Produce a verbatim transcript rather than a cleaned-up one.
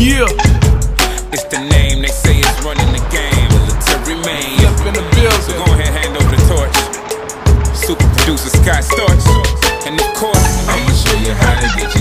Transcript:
Yeah. It's the name they say is running the game. Military man. Up in the building. So go ahead, hand over the torch. Super producer Scott Storch. And of course, I'ma show you how to get